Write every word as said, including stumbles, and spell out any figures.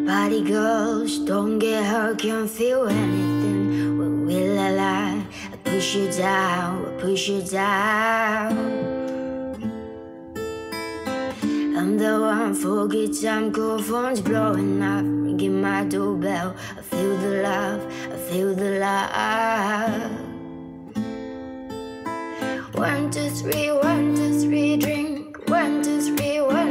Party girls, don't get hurt, can't feel anything. When will I lie? I push you down, I push you down. I'm the one for good time, cool phones blowing up, ringing my doorbell. I feel the love, I feel the love. One, two, three, one, two, three, drink. One, two, three, one.